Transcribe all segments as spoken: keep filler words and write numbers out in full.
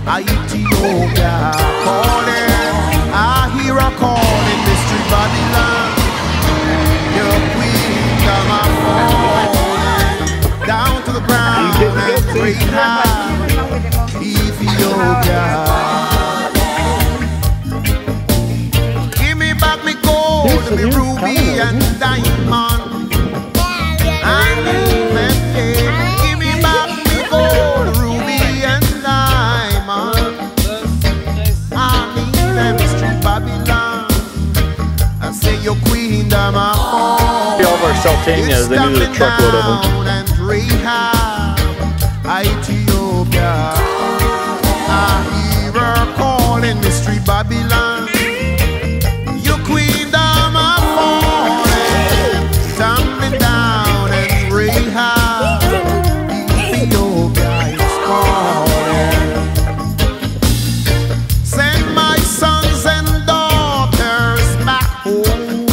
Ethiopia calling, I hear a calling, Mystery Babylon. Your queendom are falling down to the ground and break high. Ethiopia, give me back me gold, me ruby and diamond. Give me back me gold, ruby and diamond. I need them Mystery Babylon. I say your queendom are falling. All of our Sultanias, they needed a truckload of them. And rehab, Ethiopia. I hear her calling Mystery Babylon. Your queendom are falling, tumbling down and rehab. Ethiopia is calling. Send my sons and daughters back home.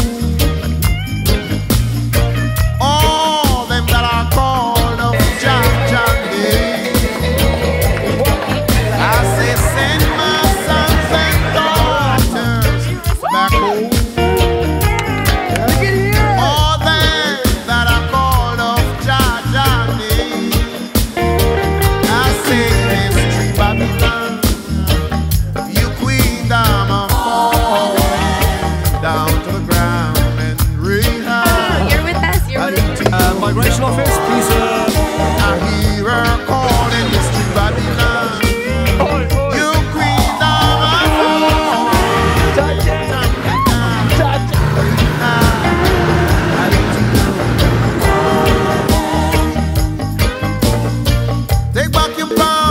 All them that are called of Jah Jah name. I say send my sons and daughters back home. All them that are called of Jah Jah name. I say Mystery Babylon, you queendom are falling down to the ground and rehab. You're with us. You're with us. Uh, migration office, please. Uh, I hear her calling Mystery Babylon. You queendom are falling down. Take back your power.